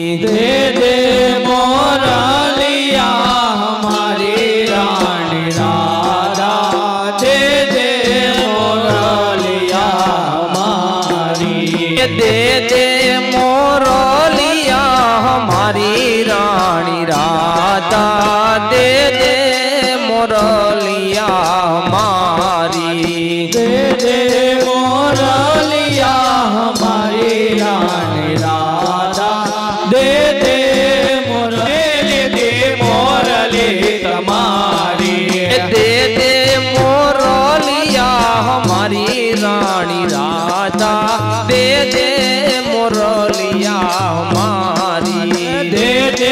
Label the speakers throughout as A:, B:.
A: दे दे मोरलिया हमारी रानी राधा, दे दे मोरलिया हमारी,
B: दे दे मोरलिया हमारी रानी राधा, दे दे मोरलिया हमारी,
A: दे दे मोरलिया हमारी रानी राधा, दे दे मोरली तुम्हारी,
B: दे दे मोरलिया हमारी रानी राधा, दे दे मोरलिया हमारी,
A: दे दे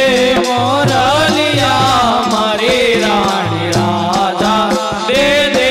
A: मोरलिया हमारी रानी राधा, दे दे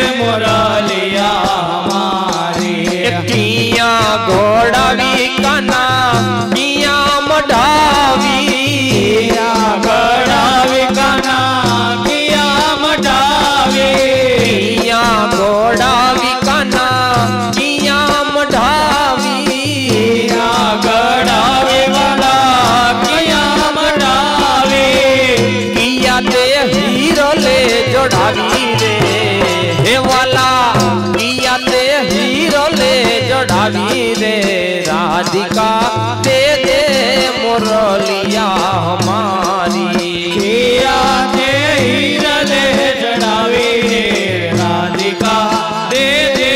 A: मोरलिया हमारी।
B: किया घोड़ावी काना किया मढ़ावी,
A: किया घोड़ावी काना किया मढ़ावी,
B: किया घोड़ावी काना किया मढ़ावी,
A: किया घोड़ावी वाला किया मढ़ावी,
B: किया ते हीरो ले जोड़ावी रे हे वाला, किया ते हीरो ले जोड़ावी रे राधिका, दे दे मोरलिया हमारी,
A: किया ते हीरा ले चढ़ावी रे राधिका, दे दे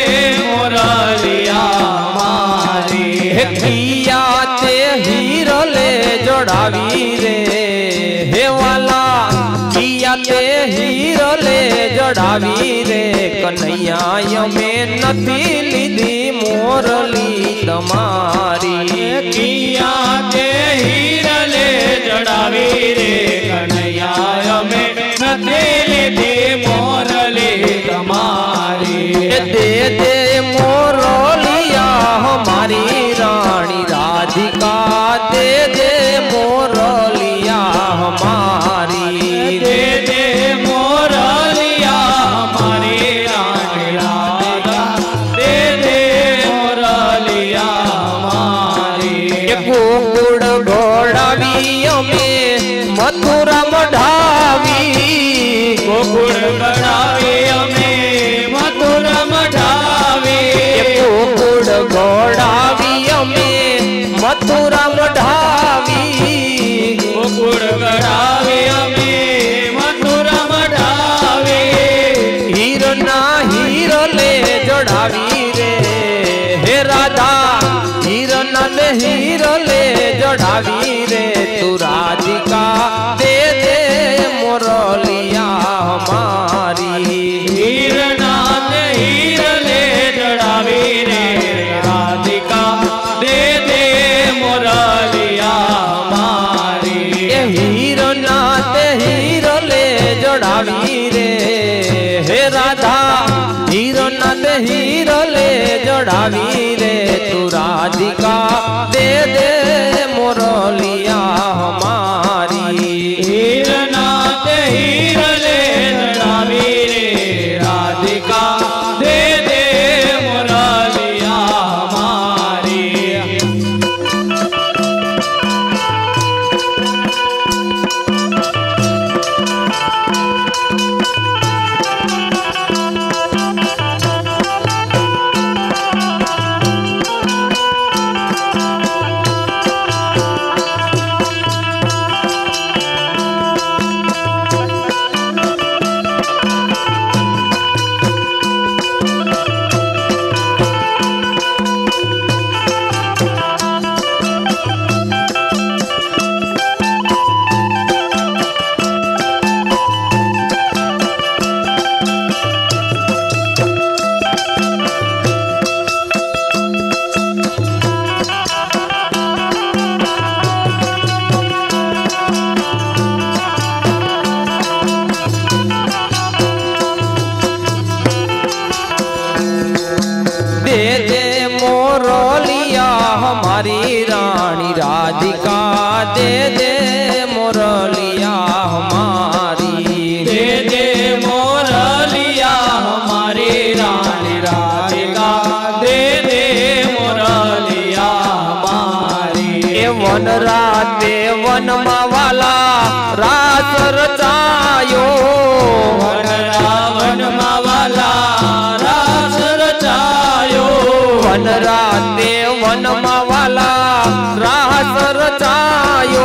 A: मोरलिया हमारी,
B: किया ते हीरो ले जोड़ावी रे हे वाला, किया ते हीरो ले जोड़ावी रे कन्हैया में नथी लीधी मोरली तुम्हारी,
A: किया ते हीरा ले चढ़ावी रे कन्हैया में नथी दी मोरली तुम्हारी,
B: दे दे मोरलिया हमारी रानी राधिका, दे दे मोरलिया हमारी,
A: दे दे मोरलिया हमारी रानी राधिका, दे दे मोरलिया हमारी,
B: गोकुड़ घोड़ावियों में मथुरा मढ़ावी,
A: गोकुड़ घोड़ावियों में मथुरा मढ़ावी,
B: गोकुड़ घोड़ावियों में मथुरा मढ़ावी,
A: गोकुड़ घोड़ावियों में मथुरा मढ़ावी,
B: हीरो ना हीरो ले जोड़ावी रे हे राधा, हीरो ना हीरो ले जोड़ावी रे तू राधिका, दे दे मोरलिया हमारी,
A: हीरनाथ हीर ले चढ़ावी रे राधिका, दे दे मोरलिया हमारी,
B: हीरो नाथ हीरो ले जोड़ावी रे हे राधा, हीरो नाथ हीरो ले जोड़ावी रे तू राधिका, दे दे मोरलिया हमारी,
A: हीरनाथ हीर ले चढ़ावी रे राधिका, दे दे मोरलिया हमारी,
B: हमारी रानी राधिका दे दे मुरलिया हमारी,
A: दे दे मुरलिया हमारी रानी राधिका, दे दे मुरलिया हमारी।
B: वन राते वन मावाला रास रचायो
A: वन मावाला रास रचायो
B: वन राते वन मावाला रास रचायो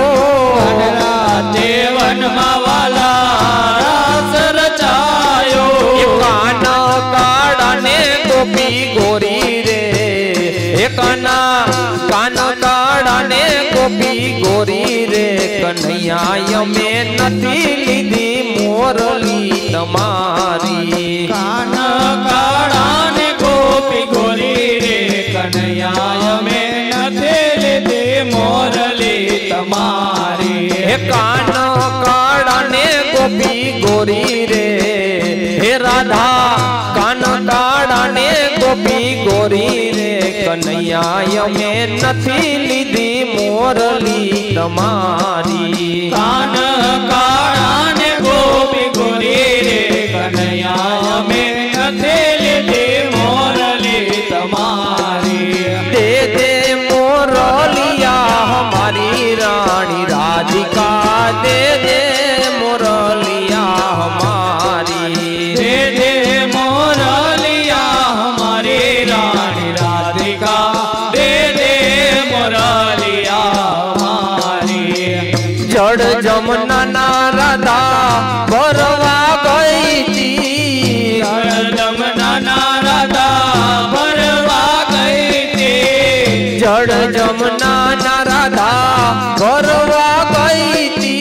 A: राते वन मावाला रास रचायो
B: काना काड़ा ने गोपी गोरी रे काना काना काड़ा ने गोपी गोरी रे कन्हैया में नथी लीधी मोरली तमारी
A: कान काड़ा ने गोपी गोरी रे कन्हैया में नथी लीधी मोरली तमारी
B: कान काड़ा ने गोपी गोरी रे हे राधा कान काड़ा ने गोपी गोरी रे कन्हैया में नथी लीधी मोरली तमारी
A: कान काड़ा ने गोपी गोरी रे कन्हैया में नथी लीधी मोरली तमारी
B: दे दे मोरलिया हमारी रानी राधिका दे दे मोरलिया हमारी
A: दे दे मोरलिया हमारी रानी राधिका दे दे मोरलिया हमारी
B: जड़ जमुना ना राधा भरवा गई थी
A: जमुना ना राधा भरवा गई थी
B: जड़ जमुना ना राधा भरवा गई थी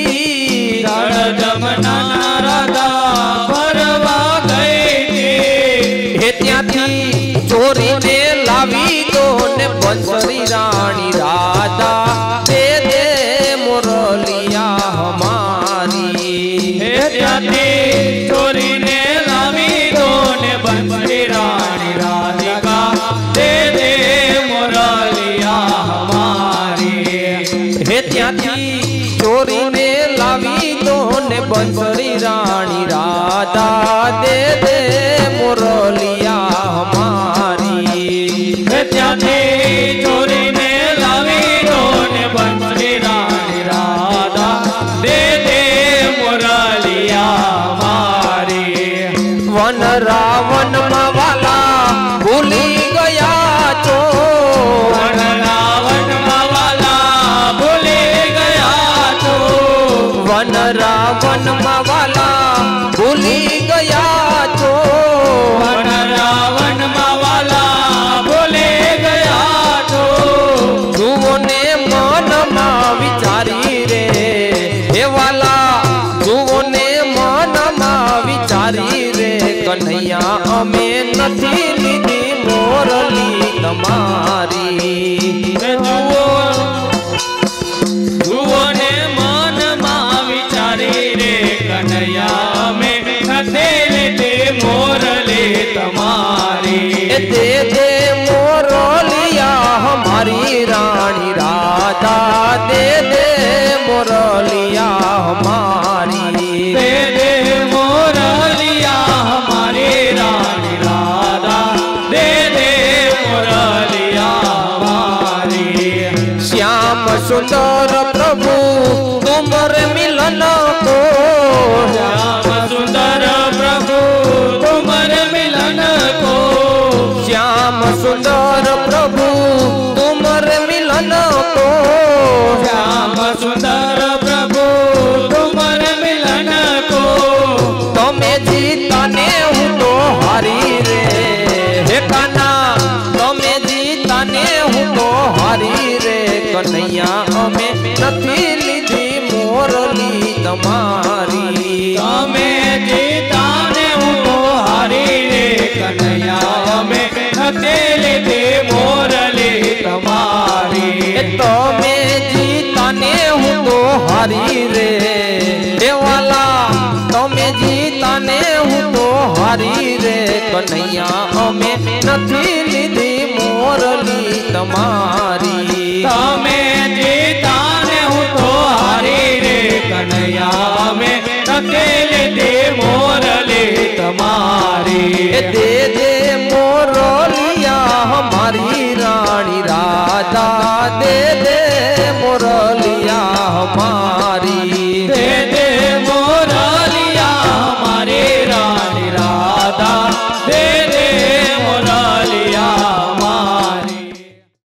A: जमुना ना राधा भरवा गई थी
B: हे त्याथी चोरी ने लावी तो ने बंसरी रानी राधा दे दे मोरलिया हमारी
A: हे त्याथी चोरी ने लावी तो ने बंसरी रानी राधिका दे दे मोरलिया हमारी
B: हे त्याथी चोरी ने लावी तो ने बंसरी रानी राधा दे दे मोरलिया हमारी
A: त्याथी चोरी ने लावी तो ने बंसरी रानी राधा दे दे मोरलिया हमारी
B: वन रावण मावाला भूली गया तो
A: वन रावण मावाला भूले गया तो
B: वन रावण मावाला भूली गया तो
A: वन रावण मावाला भूले गया तो
B: जुओ ने मन मा विचारी रे हे वाला जुओ ने मन मा विचारी रे कन्हैया में नथी लीधी मोरली तमारी
A: जुओ ने मन मा विचारी रे कन्हैया में नथी लीधी मोरली तमारी
B: दे दे मोरलिया हमारी रानी राधा दे दे मोरलिया हमारी
A: दे दे मोरलिया हमारी रानी राधा दे दे मोरलिया हमारी
B: श्याम सुंदर प्रभु तुमरे मिलन को
A: श्याम सुंदर प्रभु तुम्हारे मिलन को
B: श्याम सुंदर प्रभु तुमरे मिलन को
A: श्याम सुंदर प्रभु तुम्हारे मिलन को
B: तमें जीताने हूँ तो हारी रे हे काना तमें जीताने हूँ तो हारी रे कन्हैया में नथी लीधी मोरली तमारी
A: हमें जीताने हूँ हारी रे कन्हैया में नथी लीधी मोरली तमारी
B: तमें जीताने हूँ तो हारी रे हे वाला तमें जीताने हूँ तो हारी रे कन्हैया में नथी लीधी मोरली तमारी
A: तमें